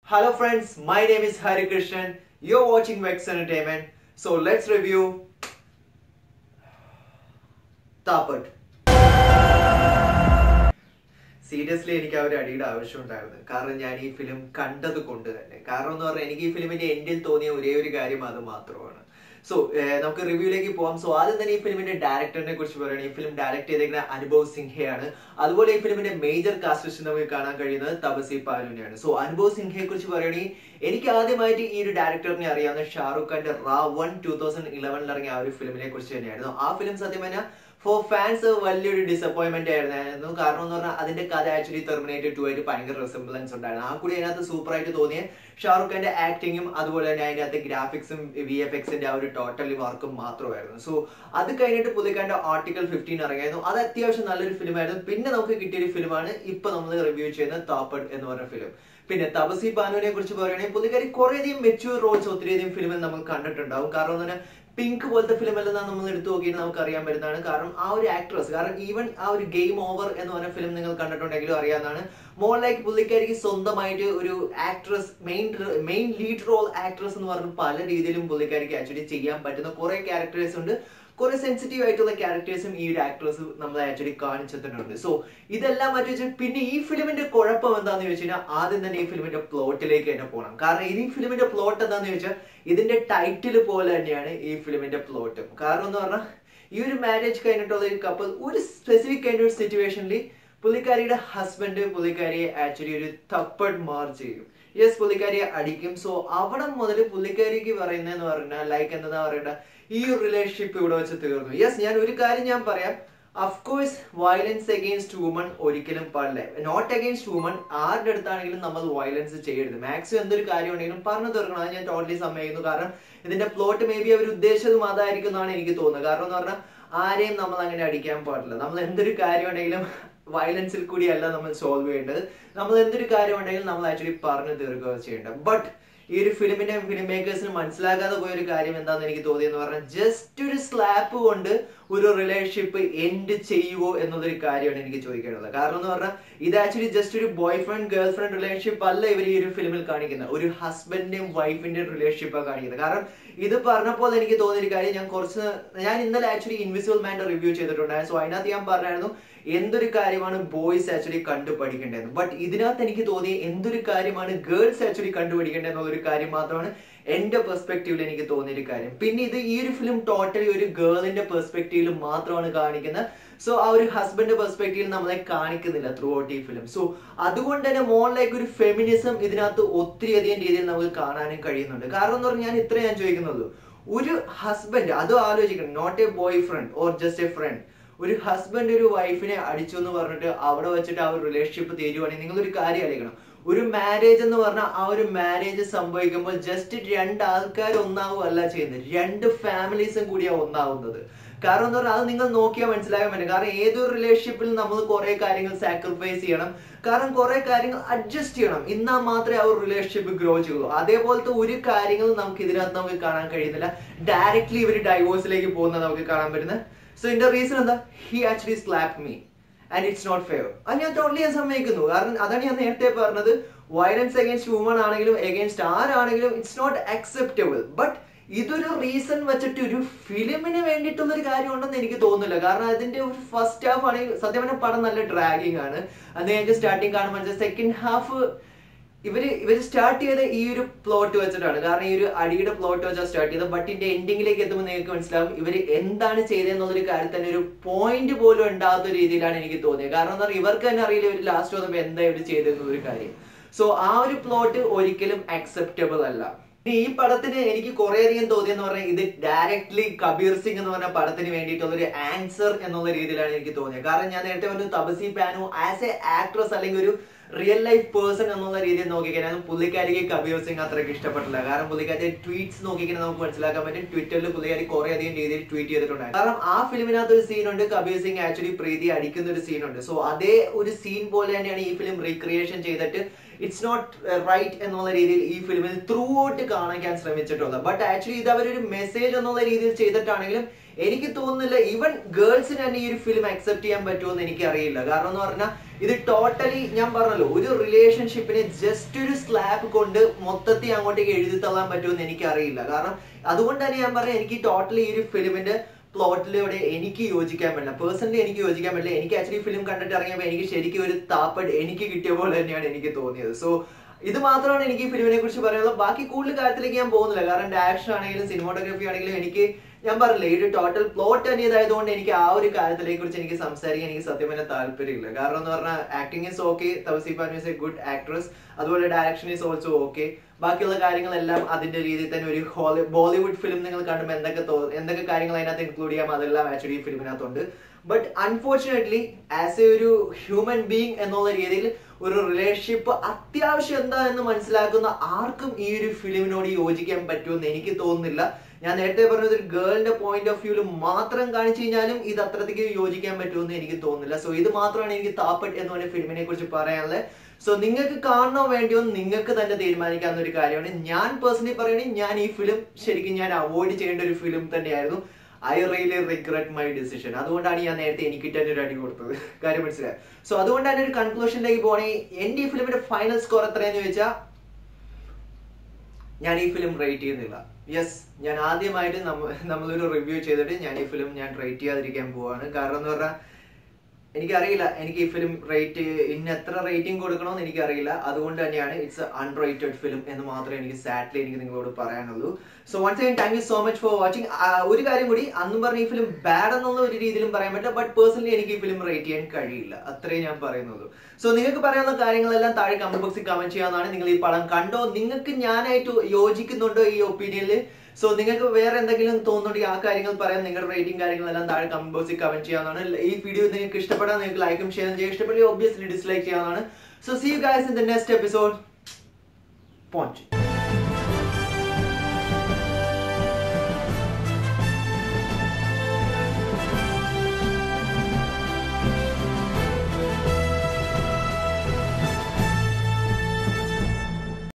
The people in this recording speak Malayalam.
Hello friends, my name is Hari Krishnan. You're watching VEX Entertainment. So let's review Thappad. Seriously, I have a film because I film So, we review So, that's the film director film directed Anubhav Singhe. That's the film major cast Taapsee Pannu. So, Anubhav Singhe I director Shah Rukh Khan's Ra 2011 film. For fans, a value disappointment. Actually terminated to a resemblance. Super Shah Rukh Khan's acting, the graphics, VFX, and totally work. So, that's the article 15. That's a film. Film review Thappad film. പിന്നെ തപസി പാനുവിനെ കുറിച്ച് പറയുകയാണെങ്കിൽ പുള്ളിക്കാരി കുറേയധികം മെച്യൂർ റോൾസ് ഒത്തിരിയധികം ഫിലിമിൽ നമ്മൾ കണ്ടിട്ടുണ്ടാവും കാരണം തന്നെ പിങ്ക് പോലത്തെ ഫിലിമെല്ലാം നമ്മൾ എടുത്തു നോക്കിയിട്ട് നമുക്ക് അറിയാൻ പറ്റുന്നതാണ് കാരണം ആ ഒരു ആക്ട്രസ് കാരണം ഈവൻ ആ ഒരു ഗെയിം ഓവർ എന്ന് പറഞ്ഞ ഫിലിം നിങ്ങൾ കണ്ടിട്ടുണ്ടെങ്കിലും അറിയാവുന്നതാണ് മോർ ലൈക്ക് പുള്ളിക്കാരിക്ക് സ്വന്തമായിട്ട് ഒരു actress main lead role actress എന്ന് പറഞ്ഞ പല രീതിയിലും പുള്ളിക്കാരിക്ക് ആക്ച്വലി ചെയ്യാൻ പറ്റുന്ന കുറെ ക്യാരക്ടേഴ്സ് ഉണ്ട് Kore sensitive ആയിട്ടുള്ള ക്യാരക്ടേഴ്സും ഈ ഒരു ആക്ട്രസ് നമ്മളെ ആക്ച്വലി കാണിച്ചിട്ടുണ്ട് സോ ഇതെല്ലാം മാറ്റി വെച്ച് പിന്നെ ഈ ഫിലിമിന്റെ കുഴപ്പം എന്താണെന്ന് ചോദിച്ചാൽ ആദ്യം തന്നെ ഈ ഫിലിമിന്റെ പ്ലോട്ടിലേക്ക് തന്നെ പോകണം കാരണം ഈ ഫിലിമിന്റെ പ്ലോട്ട് എന്താണെന്ന് ചോദിച്ചാൽ ഇതിന്റെ ടൈറ്റിൽ പോലെ തന്നെയാണ് ഈ ഫിലിമിന്റെ പ്ലോട്ട് കാരണം എന്ന് പറഞ്ഞാൽ ഈ ഒരു മാരേജ് കഴിഞ്ഞിട്ടുള്ള ഒരു കപ്പിൾ ഒരു സ്പെസിഫിക് കൈൻഡ് ഓഫ് സിറ്റുവേഷനിൽ പുള്ളിക്കാരിയുടെ ഹസ്ബൻഡ് പുള്ളിക്കാരിയെ ആക്ച്വലി ഒരു തപ്പഡ് മാർ ചെയ്യും യെസ് പുള്ളിക്കാരിയെ അടിക്കും സോ അവിടെ മുതൽ പുള്ളിക്കാരിക്ക് പറയുന്നതെന്ന് പറഞ്ഞാൽ ലൈക്ക് എന്താ പറയണ്ട ഈ റിലേഷൻഷിപ്പ് ഇവിടെ വെച്ച് തീർന്നു യെസ് ഞാൻ ഒരു കാര്യം ഞാൻ പറയാം അഫ്കോഴ്സ് വയലൻസ് അഗെയിൻസ്റ്റ് വുമൺ ഒരിക്കലും പാടില്ല നോട്ട് അഗെയിൻസ്റ്റ് വുമൺ ആരുടെ അടുത്താണെങ്കിലും നമ്മൾ വയലൻസ് ചെയ്യരുത് മാക്സിമം എന്തൊരു കാര്യം ഉണ്ടെങ്കിലും പറഞ്ഞു തീർക്കണം അത് ഞാൻ ടോട്ടലി സമ്മതിക്കുന്നു കാരണം ഇതിന്റെ പ്ലോട്ട് മേ ബി അവർ ഉദ്ദേശിച്ചതും അതായിരിക്കും എന്നാണ് എനിക്ക് തോന്നുന്നത് കാരണം എന്ന് പറഞ്ഞാൽ ആരെയും നമ്മൾ അങ്ങനെ അടിക്കാൻ പാടില്ല നമ്മൾ എന്തൊരു കാര്യം ഉണ്ടെങ്കിലും വയലൻസിൽ കൂടിയല്ല നമ്മൾ സോൾവ് ചെയ്യേണ്ടത് നമ്മൾ എന്തൊരു കാര്യം ഉണ്ടെങ്കിലും നമ്മൾ ആക്ച്വലി പറഞ്ഞു തീർക്കുക ചെയ്യേണ്ടത് ബട്ട് ഈ ഒരു ഫിലിം മേക്കേഴ്സിന് മനസ്സിലാക്കാതെ പോയ ഒരു കാര്യം എന്താണെന്ന് എനിക്ക് തോന്നിയെന്ന് പറഞ്ഞാൽ ജസ്റ്റ് ഒരു സ്ലാപ്പ് കൊണ്ട് ഒരു റിലേഷൻഷിപ്പ് എൻഡ് ചെയ്യുവോ എന്നുള്ളൊരു കാര്യമാണ് എനിക്ക് ചോദിക്കേണ്ടത് കാരണം എന്ന് പറഞ്ഞാൽ ഇത് ആക്ച്വലി ജസ്റ്റ് ഒരു boyfriend girlfriend relationship അല്ല ഇവർ ഈ ഒരു ഫിലിമിൽ കാണിക്കുന്നത് ഒരു ഹസ്ബൻഡിന്റെയും വൈഫിന്റെയും റിലേഷൻഷിപ്പാണ് കാണിക്കുന്നത് കാരണം ഇത് പറഞ്ഞപ്പോൾ എനിക്ക് തോന്നിയൊരു കാര്യം ഞാൻ ഇന്നലെ ആക്ച്വലി ഇൻവിസിബിൾ മാൻ്റെ റിവ്യൂ ചെയ്തിട്ടുണ്ടായിരുന്നു സോ അതിനകത്ത് ഞാൻ പറഞ്ഞായിരുന്നു എന്തൊരു കാര്യമാണ് ബോയ്സ് ആക്ച്വലി കണ്ടുപഠിക്കേണ്ടത് ബട്ട് ഇതിനകത്ത് എനിക്ക് തോന്നി എന്തൊരു കാര്യമാണ് ഗേൾസ് ആക്ച്വലി കണ്ടുപഠിക്കേണ്ടത് എന്നുള്ളൊരു കാര്യം മാത്രമാണ് എന്റെ പെർസ്പെക്റ്റീവിൽ എനിക്ക് തോന്നിയൊരു കാര്യം പിന്നെ ഇത് ഈ ഒരു ഫിലിം ടോട്ടലി ഒരു ഗേളിന്റെ പെർസ്പെക്റ്റീവിൽ മാത്രമാണ് കാണിക്കുന്നത് സോ ആ ഒരു ഹസ്ബൻഡ് പെർസ്പെക്റ്റീവിൽ നമ്മളെ കാണിക്കുന്നില്ല ത്രൂ ഔട്ട് ഈ ഫിലിം സോ അതുകൊണ്ട് തന്നെ മോർ ലൈക്ക് ഒരു ഫെമിനിസം ഇതിനകത്ത് ഒത്തിരി അധികം രീതിയിൽ നമുക്ക് കാണാനും കഴിയുന്നുണ്ട് കാരണം എന്ന് പറഞ്ഞാൽ ഞാൻ ചോദിക്കുന്നുള്ളൂ ഒരു ഹസ്ബൻഡ് അതും ആലോചിക്കണം not a boyfriend or just a friend ഒരു ഹസ്ബൻഡ് ഒരു വൈഫിനെ അടിച്ചു എന്ന് പറഞ്ഞിട്ട് അവിടെ വെച്ചിട്ട് ആ ഒരു റിലേഷൻഷിപ്പ് തീരുവാണെങ്കിൽ നിങ്ങളൊരു കാര്യം അറിയിക്കണം ഒരു മാരേജ് എന്ന് പറഞ്ഞാൽ ആ ഒരു മാരേജ് സംഭവിക്കുമ്പോൾ ജസ്റ്റ് രണ്ട് ആൾക്കാർ ഒന്നാവുകയല്ല ചെയ്യുന്നത് രണ്ട് ഫാമിലീസും കൂടിയാണ് ഒന്നാവുന്നത് കാരണം എന്ന് പറഞ്ഞാൽ അത് നിങ്ങൾ നോക്കിയാൽ മനസ്സിലാക്കാൻ പറ്റും കാരണം ഏതൊരു റിലേഷൻഷിപ്പിൽ നമ്മൾ കുറെ കാര്യങ്ങൾ സാക്രിഫൈസ് ചെയ്യണം കാരണം കുറെ കാര്യങ്ങൾ അഡ്ജസ്റ്റ് ചെയ്യണം എന്നാൽ മാത്രമേ ആ ഒരു റിലേഷൻഷിപ്പ് ഗ്രോ ചെയ്യുള്ളൂ അതേപോലത്തെ ഒരു കാര്യങ്ങളും നമുക്ക് ഇതിനകത്ത് നമുക്ക് കാണാൻ കഴിയുന്നില്ല ഡയറക്ട്ലി ഇവർ ഡൈവോഴ്സിലേക്ക് പോകുന്നത് നമുക്ക് കാണാൻ പറ്റുന്നത് So in the reason that he actually slapped me and it's not fair. And ഞാൻ totally സമ്മതിക്കുന്നു കാരണം അതാണ് ഞാൻ നേരത്തെ പറഞ്ഞത് വയലൻസ് അഗെയിൻസ്റ്റ് വുമൺ ആണെങ്കിലും അഗെയിൻസ്റ്റ് ആരാണെങ്കിലും ഇറ്റ്സ് നോട്ട് അക്സെപ്റ്റബിൾ ബട്ട് ഇതൊരു റീസൺ വെച്ചിട്ട് ഒരു ഫിലിമിന് വേണ്ടിയിട്ടുള്ള ഒരു കാര്യം ഉണ്ടെന്ന് എനിക്ക് തോന്നുന്നില്ല കാരണം അതിന്റെ ഒരു ഫസ്റ്റ് ഹാഫ് ആണെങ്കിൽ സത്യം പറഞ്ഞാൽ പടം നല്ല ഡ്രാഗിങ് ആണ് അത് കഴിഞ്ഞ് സ്റ്റാർട്ടിങ് കാണുമ്പോൾ സെക്കൻഡ് ഹാഫ് ഇവര് സ്റ്റാർട്ട് ചെയ്ത ഈ ഒരു പ്ലോട്ട് വെച്ചിട്ടാണ് കാരണം ഈ ഒരു അടിയുടെ പ്ലോട്ട് വെച്ചാൽ സ്റ്റാർട്ട് ചെയ്തത് ബട്ട് ഇതിന്റെ എൻഡിങ്ങിലേക്ക് എത്തുമ്പോൾ നിങ്ങൾക്ക് മനസ്സിലാവും ഇവര് എന്താണ് ചെയ്തതെന്നുള്ളൊരു കാര്യം തന്നെ ഒരു പോയിന്റ് പോലും ഉണ്ടാകാത്ത രീതിയിലാണ് എനിക്ക് തോന്നിയത് കാരണം എന്താ പറയുക ഇവർക്ക് തന്നെ അറിയില്ല ഇവർ ലാസ്റ്റ് വന്നപ്പോൾ എന്താ ഇവർ ചെയ്തെന്നുള്ളൊരു കാര്യം സോ ആ ഒരു പ്ലോട്ട് ഒരിക്കലും അക്സെപ്റ്റബിൾ അല്ല ഈ പടത്തിന് എനിക്ക് കുറേയധികം തോന്നിയെന്ന് പറഞ്ഞാൽ ഇത് ഡയറക്ട്ലി കബീർ സിംഗ് എന്ന് പറഞ്ഞ പടത്തിന് വേണ്ടിയിട്ടുള്ള ഒരു ആൻസർ എന്നുള്ള രീതിയിലാണ് എനിക്ക് തോന്നിയത് കാരണം ഞാൻ നേരത്തെ പറഞ്ഞു Taapsee Pannu as a actress അല്ലെങ്കിൽ ഒരു റിയൽ ലൈഫ് പേഴ്സൺ എന്നുള്ള രീതിയിൽ നോക്കിക്കഴിഞ്ഞാൽ പുള്ളിക്കാരിക്ക് കബീർ സിംഗ് അത്രയ്ക്ക് ഇഷ്ടപ്പെട്ടില്ല കാരണം പുള്ളിക്കാരി ട്വീറ്റ്സ് നോക്കിക്കഴിഞ്ഞാൽ നമുക്ക് മനസ്സിലാക്കാൻ പറ്റും ട്വിറ്ററിൽ പുള്ളിക്കാരി കുറെ അധികം രീതിയിൽ ട്വീറ്റ് ചെയ്തിട്ടുണ്ടായിരുന്നു കാരണം ആ ഫിലിമിനകത്ത് ഒരു സീനുണ്ട് കബീർ സിംഗ് ആക്ച്വലി പ്രീതി അടിക്കുന്ന ഒരു സീനുണ്ട് സോ അതേ ഒരു സീൻ പോലെ തന്നെയാണ് ഈ ഫിലിം റീക്രിയേഷൻ ചെയ്തിട്ട് ഇറ്റ്സ് നോട്ട് റൈറ്റ് എന്നുള്ള രീതിയിൽ ഈ ഫിലിമിൽ ത്രൂ ഔട്ട് കാണിക്കാൻ ശ്രമിച്ചിട്ടുള്ളത് ബട്ട് ആക്ച്വലി ഇത് അവരൊരു മെസ്സേജ് എന്നുള്ള രീതിയിൽ ചെയ്തിട്ടാണെങ്കിലും എനിക്ക് തോന്നുന്നില്ല ഈവൻ ഗേൾസിന് തന്നെ ഈ ഒരു ഫിലിം അക്സെപ്റ്റ് ചെയ്യാൻ പറ്റുമെന്ന് എനിക്ക് അറിയില്ല. കാരണം എന്ന് പറഞ്ഞാൽ ഇത് ടോട്ടലി ഞാൻ പറഞ്ഞല്ലോ ഒരു റിലേഷൻഷിപ്പിനെ ജസ്റ്റ് ഒരു സ്ലാബ് കൊണ്ട് മൊത്തത്തിൽ അങ്ങോട്ടേക്ക് എഴുതി തള്ളാൻ പറ്റുമെന്ന് എനിക്ക് അറിയില്ല. കാരണം അതുകൊണ്ട് തന്നെ ഞാൻ പറയാം എനിക്ക് ടോട്ടലി ഈ ഒരു ഫിലിമിന്റെ പ്ലോട്ടിലൂടെ എനിക്ക് യോജിക്കാൻ പറ്റില്ല. പേഴ്സണലി എനിക്ക് യോജിക്കാൻ പറ്റില്ല. എനിക്ക് ആക്ച്വലി ഫിലിം കണ്ടിട്ട് ഇറങ്ങിയപ്പോൾ എനിക്ക് ശരിക്കും ഒരു താപ്പഡ് എനിക്ക് കിട്ടിയ പോലെ തന്നെയാണ് എനിക്ക് തോന്നിയത്. സോ ഇത് മാത്രമാണ് എനിക്ക് ഈ ഫിലിമിനെ കുറിച്ച് പറയാനുള്ളത്. ബാക്കി കൂടുതൽ കാര്യത്തിലേക്ക് ഞാൻ പോകുന്നില്ല. കാരണം ഡയറക്ഷൻ ആണെങ്കിലും സിനിമോട്ടോഗ്രഫി ആണെങ്കിലും എനിക്ക് ഞാൻ പറഞ്ഞില്ലേ ഈ ഒരു ടോട്ടൽ പ്ലോട്ട് തന്നെ ഇതായതുകൊണ്ട് എനിക്ക് ആ ഒരു കാര്യത്തിനെ കുറിച്ച് എനിക്ക് സംസാരിക്കാൻ എനിക്ക് സത്യം തന്നെ താല്പര്യമില്ല. കാരണം എന്ന് പറഞ്ഞാൽ acting is okay, Taapsee Pannu is a good actress, അതുപോലെ ഡയറക്ഷൻ ഈസ് ഓൾസോ ഓക്കെ. ബാക്കിയുള്ള കാര്യങ്ങളെല്ലാം അതിന്റെ രീതിയിൽ തന്നെ ഒരു ബോളിവുഡ് ഫിലിം നിങ്ങൾ കാണുമ്പോൾ എന്തൊക്കെ കാര്യങ്ങൾ അതിനകത്ത് ഇൻക്ലൂഡ് ചെയ്യാം അതെല്ലാം ആക്ച്വലി ഈ ഫിലിമിനകത്തുണ്ട്. ബട്ട് അൺഫോർച്ചുനേറ്റ്ലി ആസ് എ ഒരു ഹ്യൂമൻ ബീങ് എന്നുള്ള രീതിയിൽ ഒരു റിലേഷൻഷിപ്പ് അത്യാവശ്യം എന്താ എന്ന് മനസ്സിലാക്കുന്ന ആർക്കും ഈ ഒരു ഫിലിമിനോട് യോജിക്കാൻ പറ്റുമെന്ന് എനിക്ക് തോന്നുന്നില്ല. ഞാൻ നേരത്തെ പറഞ്ഞത് ഒരു ഗേളിന്റെ പോയിന്റ് ഓഫ് വ്യൂവിൽ മാത്രം കാണിച്ചു കഴിഞ്ഞാലും ഇത് അത്രത്തേക്ക് യോജിക്കാൻ പറ്റുമെന്ന് എനിക്ക് തോന്നുന്നില്ല. സോ ഇത് മാത്രമാണ് എനിക്ക് താപ്പഡ് എന്ന് പറഞ്ഞ ഫിലിമിനെ കുറിച്ച് പറയാനുള്ളത്. സോ നിങ്ങൾക്ക് കാണണോ വേണ്ടിയോ നിങ്ങൾക്ക് തന്നെ തീരുമാനിക്കാവുന്ന ഒരു കാര്യമാണ്. ഞാൻ പേഴ്സണലി പറയുകയാണെങ്കിൽ ഞാൻ ഈ ഫിലിം ശരിക്കും ഞാൻ അവോയ്ഡ് ചെയ്യേണ്ട ഒരു ഫിലിം തന്നെയായിരുന്നു. I really regret my decision. അതുകൊണ്ടാണ് ഞാൻ നേരത്തെ എനിക്ക് തന്നെ ഒരു അടി കൊടുത്തത്. കാര്യം മനസ്സിലായി. സോ അതുകൊണ്ട് തന്നെ ഒരു കൺക്ലൂഷനിലേക്ക് പോകണമെങ്കിൽ എന്റെ ഈ ഫിലിമിന്റെ ഫൈനൽ സ്കോർ എത്രയെന്ന് ചോദിച്ചാൽ ഞാൻ ഈ ഫിലിം റേറ്റ് ചെയ്യുന്നില്ല. യെസ്, ഞാൻ ആദ്യമായിട്ട് നമ്മളൊരു റിവ്യൂ ചെയ്തിട്ട് ഞാൻ ഈ ഫിലിം ഞാൻ റേറ്റ് ചെയ്യാതിരിക്കാൻ പോവാണ്. കാരണം എന്ന് പറഞ്ഞാൽ എനിക്കറിയില്ല എനിക്ക് ഈ ഫിലിം റേറ്റ് എത്ര റേറ്റിംഗ് കൊടുക്കണമെന്ന് എനിക്കറിയില്ല. അതുകൊണ്ട് തന്നെയാണ് ഇറ്റ്സ് അൺറേറ്റഡ് ഫിലിം എന്ന് മാത്രമേ എനിക്ക് സാഡ്ലി എനിക്ക് നിങ്ങളോട് പറയാനുള്ളൂ. So once again thank you so much for watching. ഒരു കാര്യം കൂടി, അന്നും പറഞ്ഞ ഈ ഫിലിം ബാഡ് എന്നുള്ള ഒരു രീതിയിലും പറയാൻ പറ്റില്ല. ബട്ട് പേഴ്സണലി എനിക്ക് ഈ ഫിലിം റേറ്റ് ചെയ്യാൻ കഴിയില്ല. അത്രയും ഞാൻ പറയുന്നുള്ളൂ. സോ നിങ്ങൾക്ക് പറയാനുള്ള കാര്യങ്ങളെല്ലാം താഴെ കമന്റ് ബോക്സിൽ കമന്റ് ചെയ്യാവുന്നതാണ്. നിങ്ങൾ ഈ പടം കണ്ടോ, നിങ്ങൾക്ക് ഞാനായിട്ട് യോജിക്കുന്നുണ്ടോ ഈ ഒപ്പീനിയനിൽ? സോ നിങ്ങൾക്ക് വേറെ എന്തെങ്കിലും തോന്നുന്നുണ്ടെങ്കിൽ ആ കാര്യങ്ങൾ പറയാം. നിങ്ങളുടെ റേറ്റിംഗ് കാര്യങ്ങളെല്ലാം താഴെ കമന്റ് ബോക്സിൽ കമന്റ് ചെയ്യാവുന്നതാണ്. ഈ വീഡിയോ നിങ്ങൾക്ക് ഇഷ്ടപ്പെടാൻ നിങ്ങൾക്ക് ലൈക്കും ഷെയറും ചെയ്യാൻ, ഇഷ്ടപ്പെട്ടില്ല ഒബ്വിയസ്ലി ഡിസ്ലൈക്ക് ചെയ്യാവുന്നതാണ്. So see you guys in the next episode. പോഞ്ച്.